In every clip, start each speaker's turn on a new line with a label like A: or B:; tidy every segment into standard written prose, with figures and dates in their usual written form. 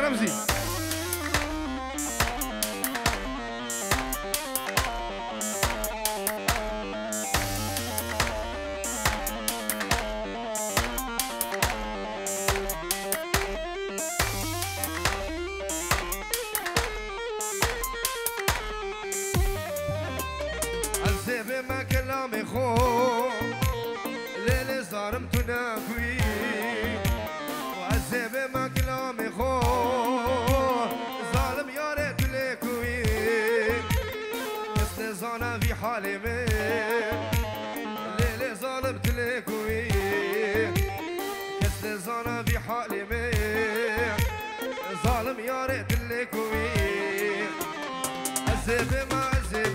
A: رمزي عذاب ما كلامي خو ليلي ظالمت ناكوي وعذاب ما كلامي خو ظالم يا ريت ليكوي مثل زانا في حالي من ليلي ظالمت ليكوي مثل زانا في حالي من ظالم يا ريت ليكوي عذاب ما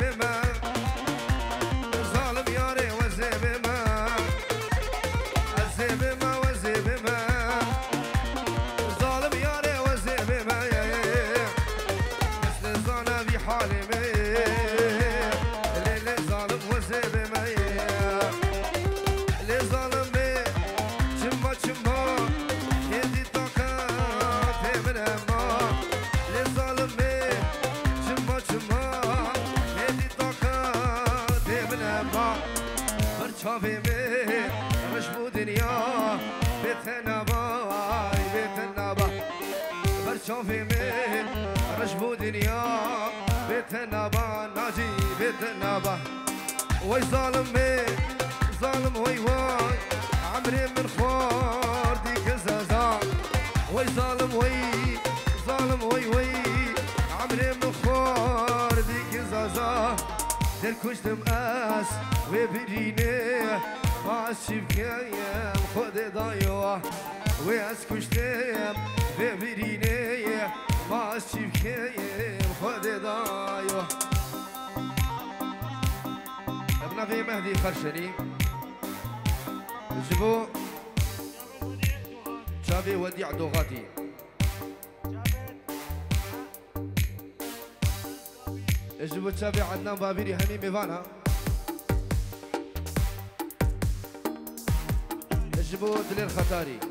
A: شافي مين رشبو دنيا بيتنا باي بيتنا با برشافي مين رشبو دنيا بيتنا با ناجي بيتنا با وي ظالم مين ظالم وي واي عمري من خوار ديك زازا وي ظالم وي عمري من خوار ديك زازا در كشتم اس وبريني ما شبكايا خد ضايوا واس كشتم وبريني ما شبكايا خد ضايوا ابن في مهدي خرشني جبو شافي وديع دوغاتي جبو شافي عدنان بابيري همي ميفانا جبو دليل خطاري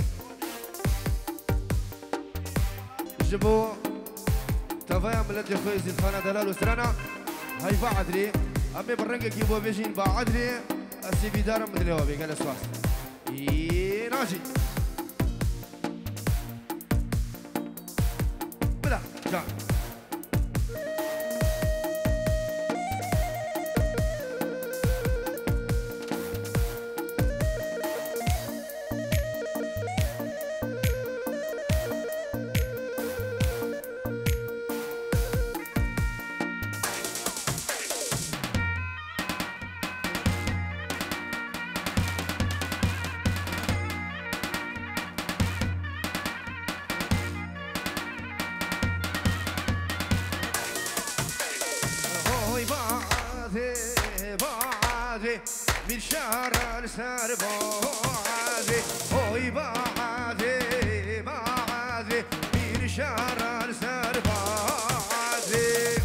A: جبو تفايا ملتي خوي زيد خانة دلال وسرانا هاي باعدري أمي برنقة كيبو بيجين باعدري السيبي دارم مدري هو بيقال اسواس ناجي بلا جان من شهر سر بعدي هوي بعدي من شهر سر بعدي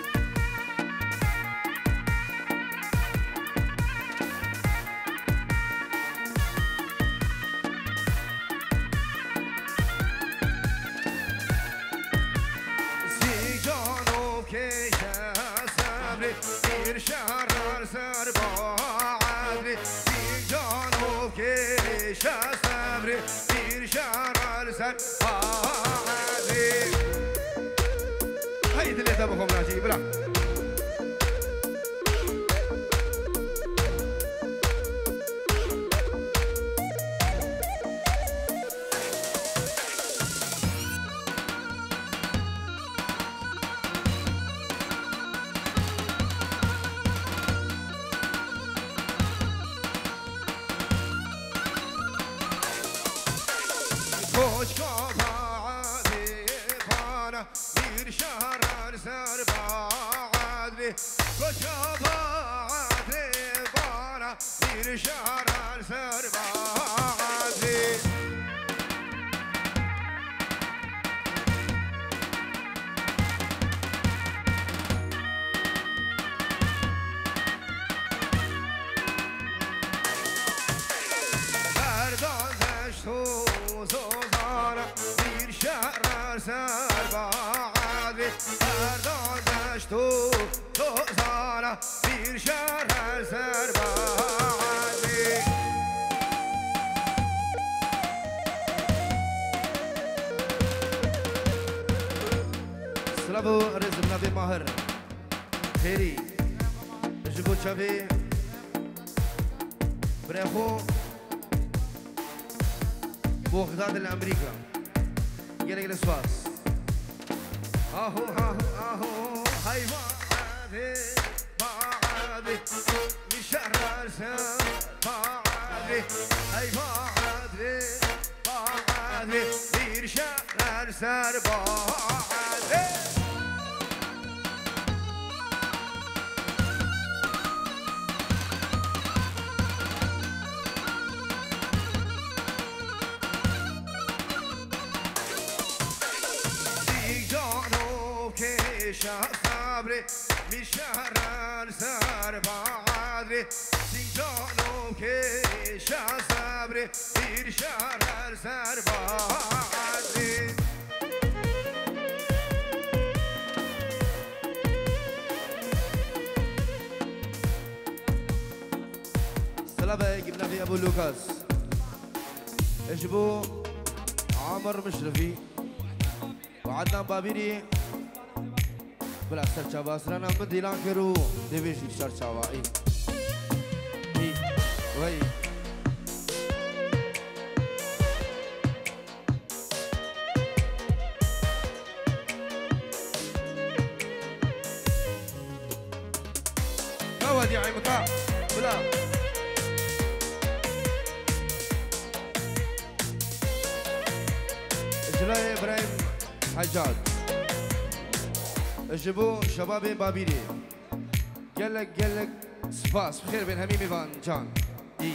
A: سيجانو كيشا صبري من شهر سر بعدي كيشا صبري في شهر سر عادي هيدي اللي تبغهم ناجي بلا bir şarar serbadri koşabadri bana bir şarar serbadri Verdan deştu zozana bir şarar سر بعد اردادش تو زارا بیر شهر سر بعد سلامو رزق نبی ماهر خیری جبو چاوی برخو بغداد الامريكا قال لك الاسواس اهو هاي بعدي من شهر السنة بعدي هاي بعدي من شهر السنة بعدي صبري من شهر سر بعدي سيجانو كيش صبري من شهر سر بعدي سلامة جبنا في ابو لوكاس اجبو عمر مشرفي وعدنان بابيري بلا سرچاوا سرنا مديلان كرو ديفيجي سرچاوا اي وي كوادي عيمكا بلا جلاي ابراهيم حجاج جبو شباب بابيري قال لك سباس بخير بين هميمي فان جان اي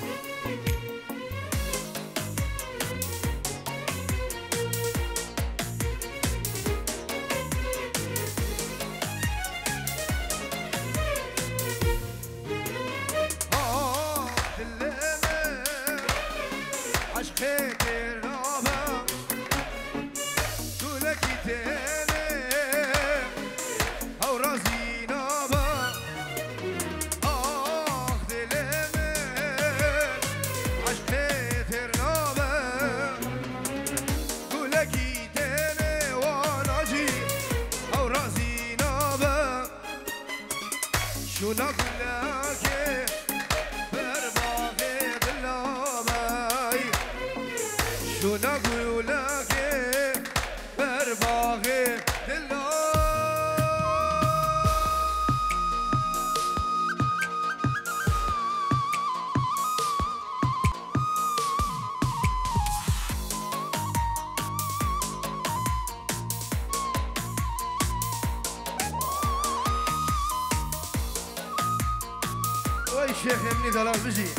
A: الشيخ يمني دلال بجي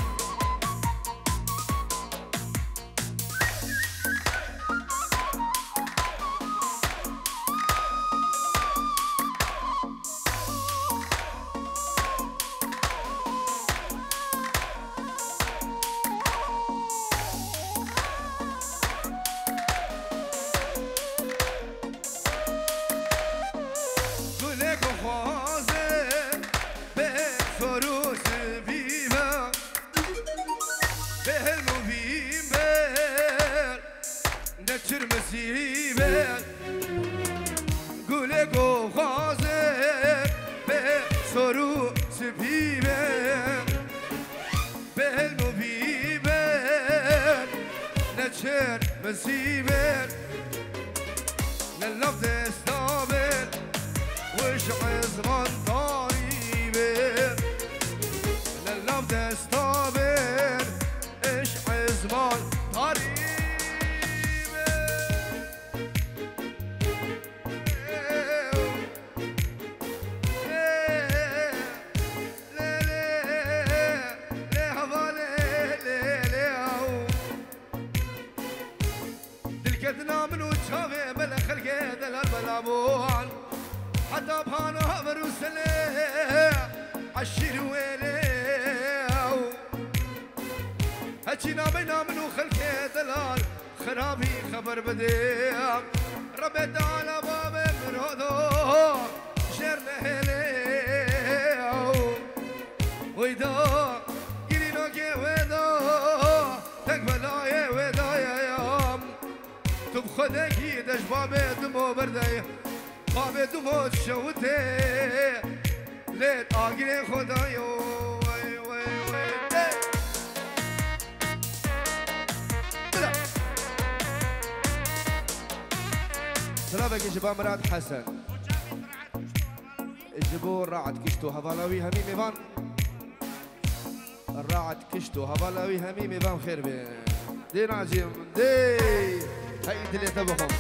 A: مسيبر لللفظ استابر وش عزمان طريبر لللفظ استابر اش عزمان طريبر حتى بهانا بروسلي عشير ويليو هاتشينا بينا منو خلقي دلال خرابي خبر بديع بدا على باب مرودو شر لهلي ويدا يرينو كي ويدا تقبلاي ويدا يا يام تب خدكي دش باب دمو برداي باب دمو شوتي ليت آگیر خدایو وای وای وای سلام بك جبا مراد حسن جبوا الراعد كشتو هفالاوي همي ميفان الراعد كشتو هفالاوي همي ميفان خير بين دي ناجم دي هيد اللي تبهم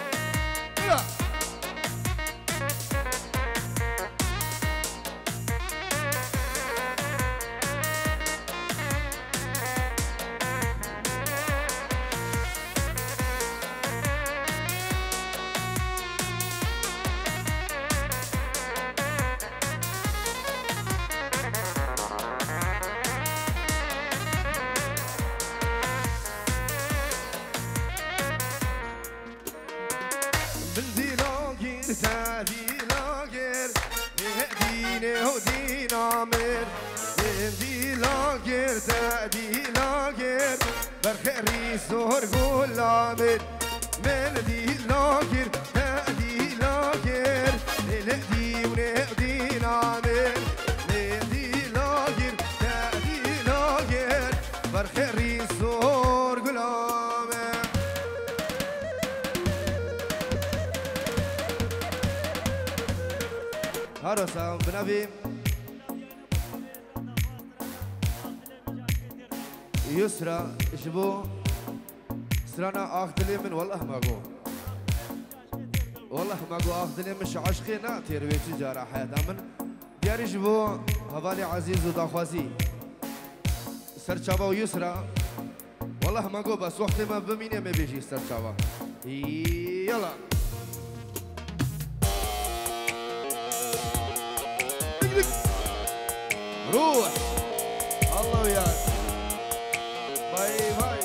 A: زور غلامر من دي لاغر تادي لاغر لدي ونادي نامر لدي لاغر تادي لاغر برخري زور غلامر هارسا بنبي يسرى شبو سرانا اخذلي من والله ما قو والله ما قو اخذلي مش عشقي ناتير ويتي جارة حياتا من دياري جبو هفالي عزيز وداخوازي سرچابا ويسرى والله ما قو بس وقت ما بميني ما بيجي سرچابا يلا روح الله وياك باي باي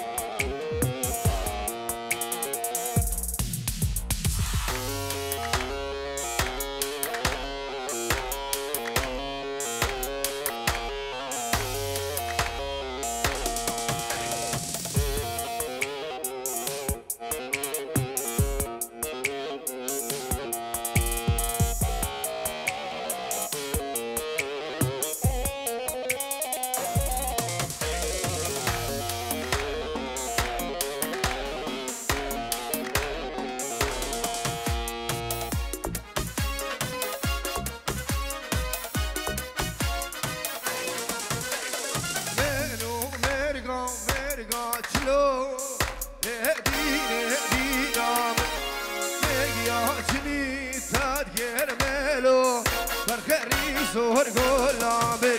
A: زور غلامر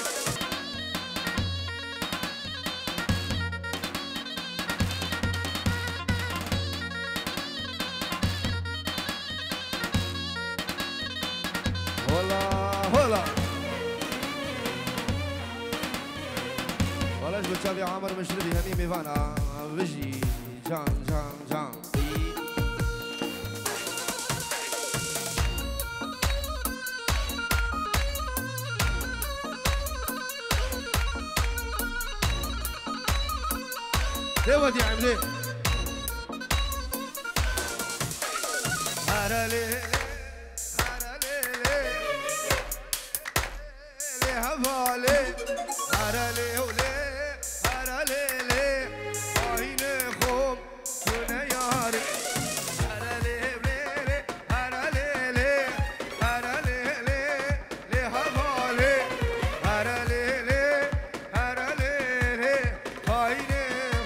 A: هلا هلا ولاش بتشافي عامر مشربي هني ميفانا بجي جان جان جان ليه ودي عملي هرالي هرالي ليه هفالي هرالي ولي هرالي ليه عيني خوم كنا ياري هرالي ليه هرالي ليه هرالي ليه ليه هفالي هرالي ليه هرالي ليه عيني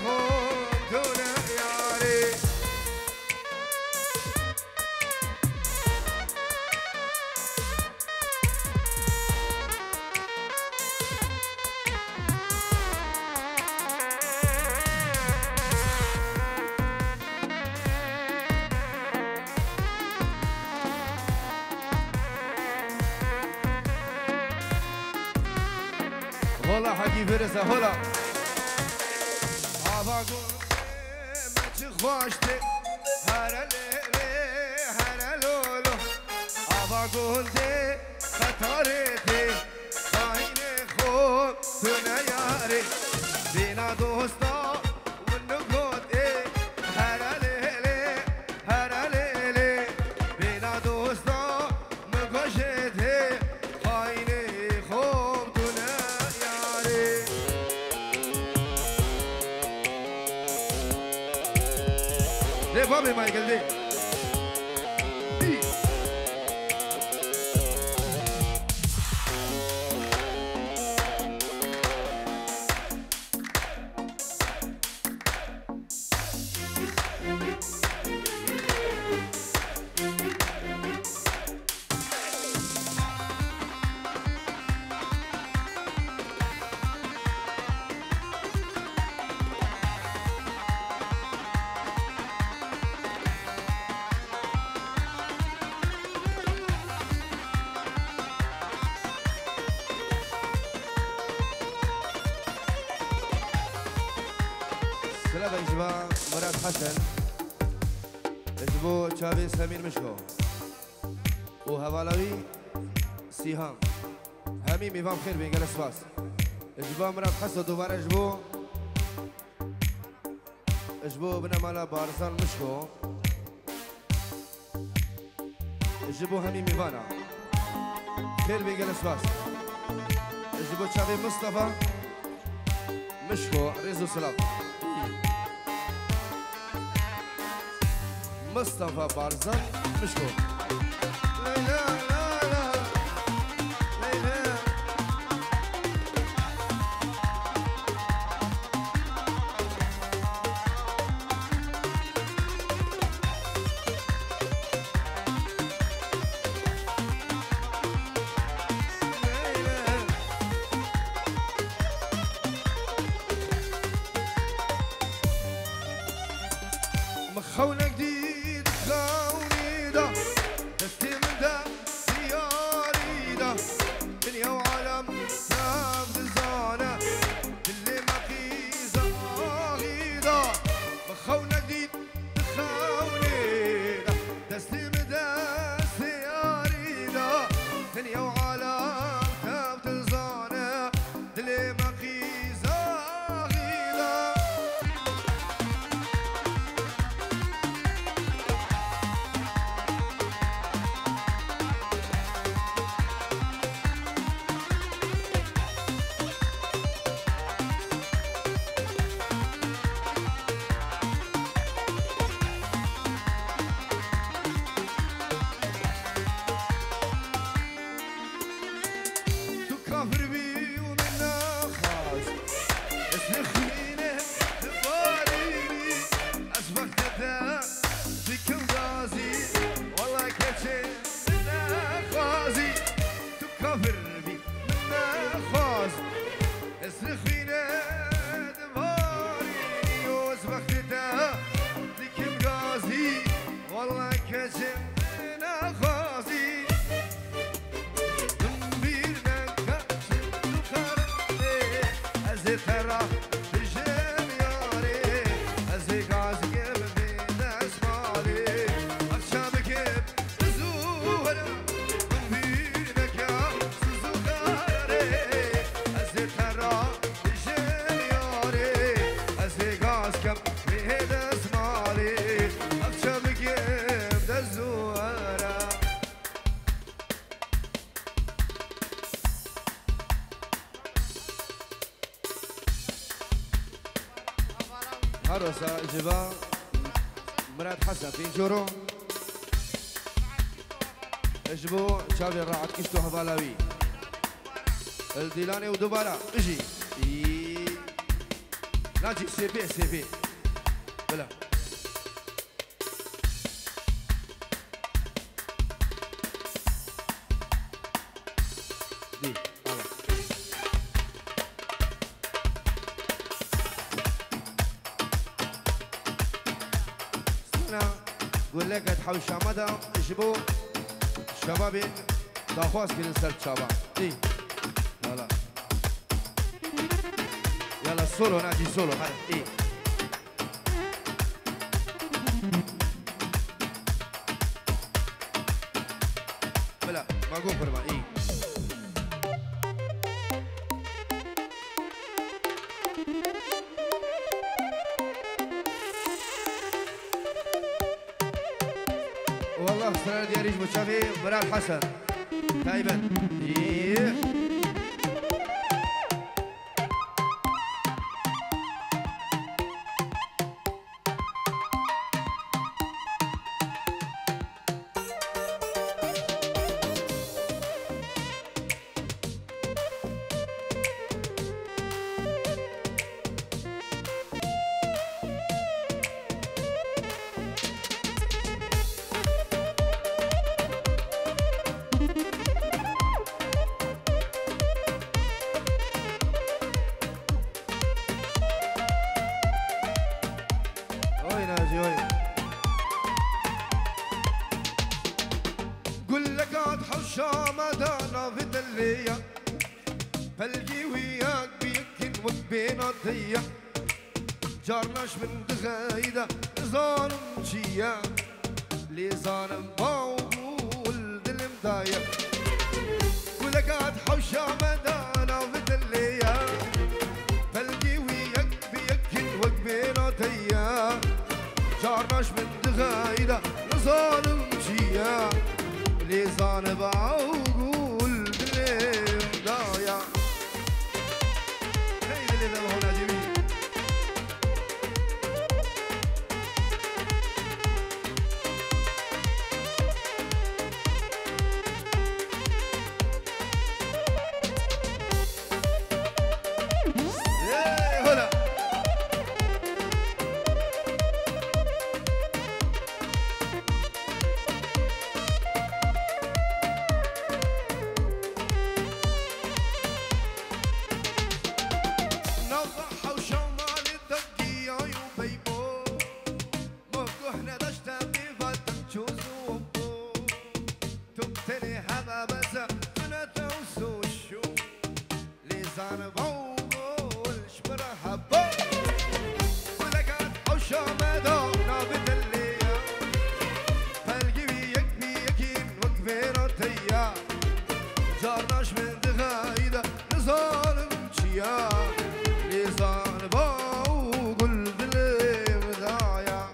A: هلا حكي فرسة هلا عباقو ما تخواشتي هرالي گنده خطارته خاین خود تو نیاره بینا دوستا و نگوده هر لیله بینا دوستا مگوشته خاین خود تو نیاره ده بابی مایکل ده سلام اجبا مراد حسن اجبو شابي سمير مشكو وهوالاوي سيهام همي ميفام خير بين جلس باس اجبا مراد حسن دوباره اجبو بنا مالا بارزان مشكو اجبو همي ميفانا خير بين جلس باس اجبو شابي مصطفى مشكو ريزو سلام مصطفى بارزان مشكور ليلى لا ليلى مخونك جديد خوني ده دستي من ده دياري ده دنيا وعالم نبض الزانة اللي ما قيزة غيدا مخونك جديد خوني ده دستي من ده دياري ده دنيا وعالم نبض الزانة اللي ما قيزة غيدا كافر بي ومنا خاص اسلخينه تباريني اسبقت ده فيك وغازي والله كتشي منا خازي كافر بي منا خاص اسلخينه تباريني واسبقت ده فيك وغازي والله كتشي منا خازي ترى بجيم ياري ازيك عزقب بين اسمالي اخشامك بزورة بينك يا سوزوكاري ازيك ترى بجيم ياري ازيك عزقب بين اسمالي اخشامك بزورة هروسا جبا مراد حسن في جورو اجبو شافي راعت كشتو هفالاوي الديلاني ودوبارا اجي ناجي سي بي بلا دي قول لك تحوش مدى جيبوا شبابي داخواس في السلك شباب اي يلا يلا سولو نادي سولو هاي اي بلا ماگو فرما ای والله سرار دياريش بتشافي برا الحسن تايبا ايه قل لك اتحشى مدانا في دلية فالقي وياك بيكن وبينا ضيق جارناش من دغايدة ظالم شيا لي ظالم باول دل مضايق قل لك اتحشى مدانا في دلية فالقي وياك بيكن وبينا ضيق جارناش من دغايدة ظالم شيا لسان بعقول بالليل ضايع هي اللي ذبحوا ناجمين هلا لسان بقول شبرا حبا ولقد حوشة مدانا بدلية فالقي بيك بيكين وكبيرة تيا جارناش من دغايدة لظالم شيا لسان بقول بالليل ضايع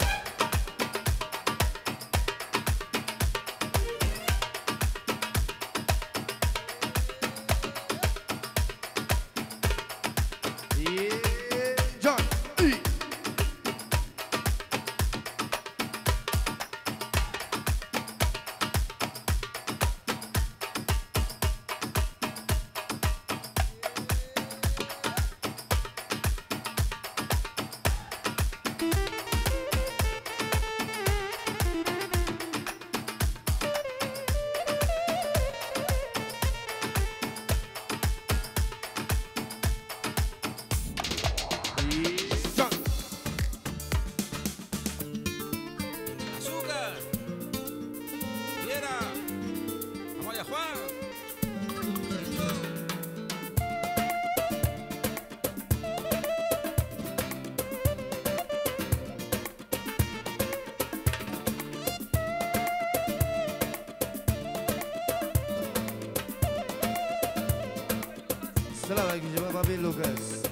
A: السلام عليكم شباب بابين لوكاس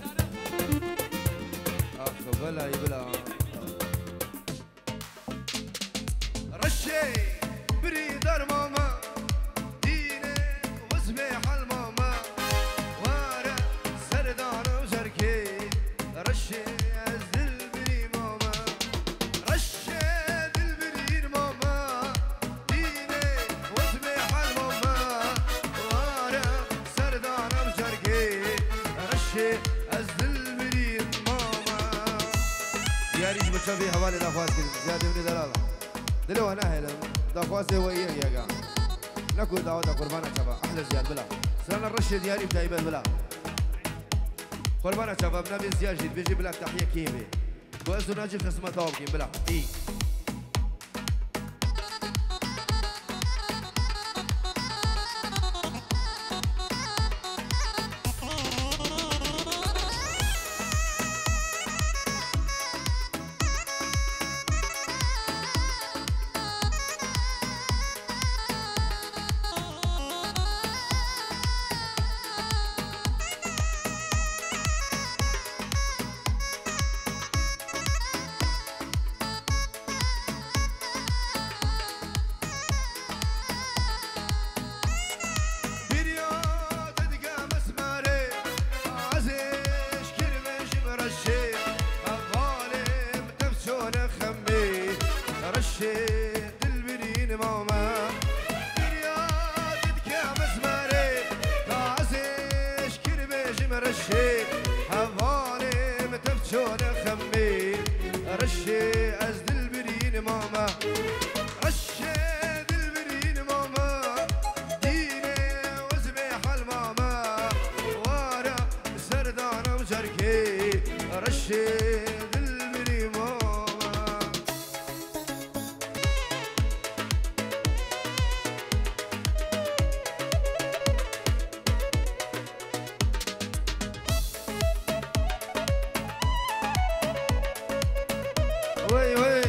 A: اخ بلا يبلا رشي بريدر ماما ديني وسبيح الماما وارا سردان وشركي رشي ازل بري ماما رشي دل بري ماما ديني وسبيح الماما وارا سردان وشركي رشي ازل بري ماما ياريش بتشافي حوالي دافاس زيادة من دلالة دلو انا هلم دافاسي ويا يا جا نكو دعوة قربانة شباب احلى زياد بلا سلام الرشة دياري بتايبان بلا قربانة شباب نبي زياد جديد بيجي بلا تحية كيمي وازو ناجي خصمة توابكين بلا اي تبتشون خمي رشيد البنين ماما رياضك يا مزماري تعزيش كربيش مرشي حفالي متبتشون خمي رشي أزد البنين ماما رشيد البنين ماما ديني وزبيح الماما وارا سردان وجركي رشيد البنين ماما وي وي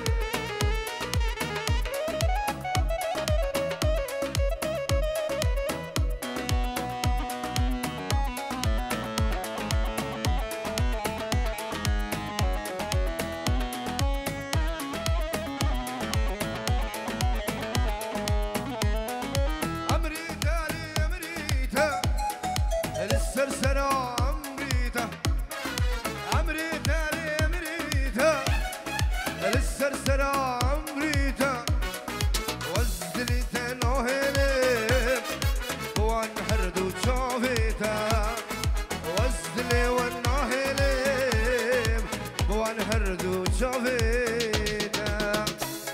A: أمريتا لي أمريتا للسرسرة أمريتا أمريتا لي أمريتا للسرسرة أمريتا وزدلي تنوهلم وانحرد وتشوفيتا وزدلي ونوهلم وانحرد وتشوفيتا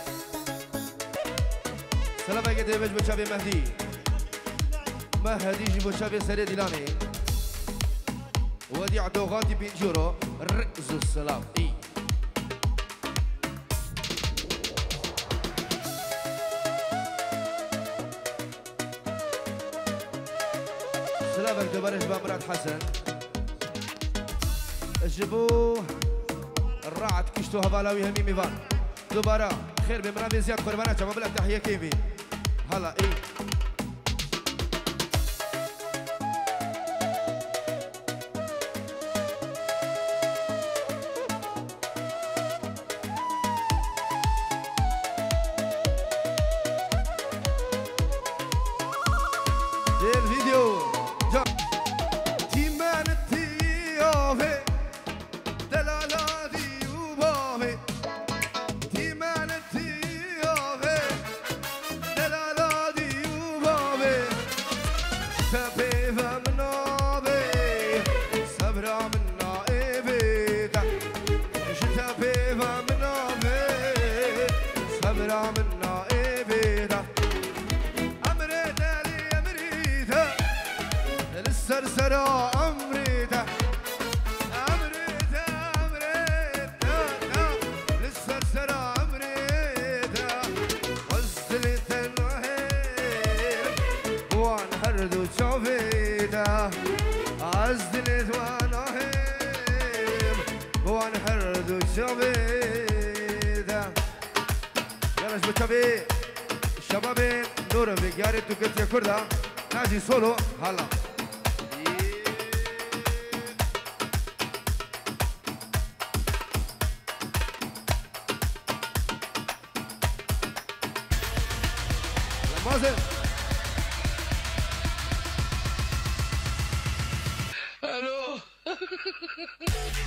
A: سلام قد بج بشابي مهدي مهدي جيبو شابي سري ديلاني وديع دوغاتي بين جورو رئز السلام اي سلامك دبرش بامرات حسن جيبو الرعد كشتو هبالاوي همي ميفان دوباره خير بمرافي زياد قربانات شباب بلا تحيه كيفي هلا اي دي الفيديو جا تيمان التيوفي دلالاتي وبابي تيمان التيوفي دلالاتي وبابي سبيفة من نابي صبرا من نائبي شتبيفة من نابي صبرا من نائبي أمريتا لي أمريتا للسرسرة أمريتا أمريتا أمريتا للسرسرة أمريتا وزدلي تنوهير وانحرد وتشوفيتا عزدلي تنوهير وانحرد وتشوفيتا يلا شبابي شبابي نور بيجاري توكت يا كردا ناجي سولو هلا مازن
B: الو